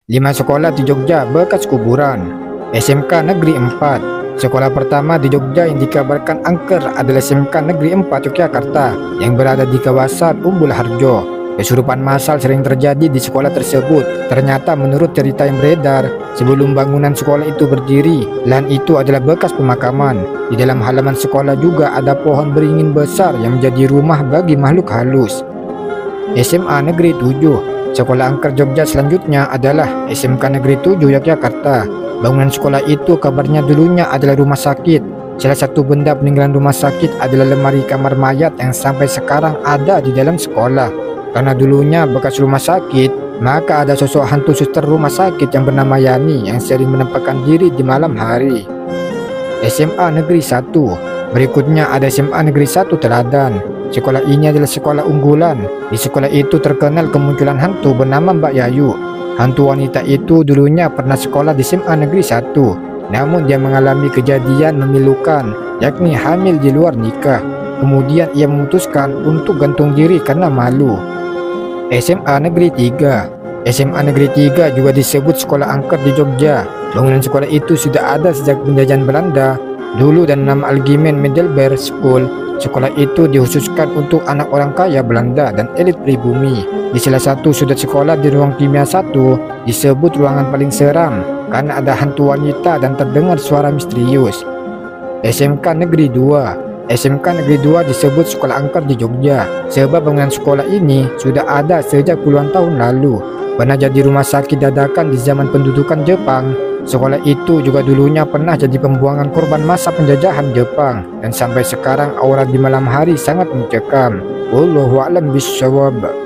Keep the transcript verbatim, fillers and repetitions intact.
lima sekolah di Jogja bekas kuburan. S M K Negeri empat. Sekolah pertama di Jogja yang dikabarkan angker adalah S M K Negeri empat Yogyakarta yang berada di kawasan Umbul Harjo. Kesurupan massal sering terjadi di sekolah tersebut. Ternyata menurut cerita yang beredar, sebelum bangunan sekolah itu berdiri, lahan itu adalah bekas pemakaman. Di dalam halaman sekolah juga ada pohon beringin besar yang menjadi rumah bagi makhluk halus. S M A Negeri tujuh. Sekolah angker Jogja selanjutnya adalah S M K Negeri tujuh Yogyakarta. Bangunan sekolah itu kabarnya dulunya adalah rumah sakit. Salah satu benda peninggalan rumah sakit adalah lemari kamar mayat yang sampai sekarang ada di dalam sekolah. Karena dulunya bekas rumah sakit, maka ada sosok hantu suster rumah sakit yang bernama Yani yang sering menampakkan diri di malam hari. S M A Negeri satu. Berikutnya ada S M A Negeri satu Teladan. Sekolah ini adalah sekolah unggulan. Di sekolah itu terkenal kemunculan hantu bernama Mbak Yayu. Hantu wanita itu dulunya pernah sekolah di S M A Negeri satu. Namun dia mengalami kejadian memilukan, yakni hamil di luar nikah. Kemudian ia memutuskan untuk gantung diri karena malu. S M A Negeri tiga. S M A Negeri tiga juga disebut sekolah angker di Jogja. Bangunan sekolah itu sudah ada sejak penjajahan Belanda dulu dan nama Algemeen Middelbaar School. Sekolah itu dikhususkan untuk anak orang kaya Belanda dan elit pribumi. Di salah satu sudut sekolah di ruang kimia satu disebut ruangan paling seram karena ada hantu wanita dan terdengar suara misterius. S M K Negeri dua. S M K Negeri dua disebut sekolah angker di Jogja sebab bangunan sekolah ini sudah ada sejak puluhan tahun lalu. Pernah jadi rumah sakit dadakan di zaman pendudukan Jepang. Sekolah itu juga dulunya pernah jadi pembuangan korban masa penjajahan Jepang dan sampai sekarang aura di malam hari sangat mencekam. Wallahu a'lam bishawab.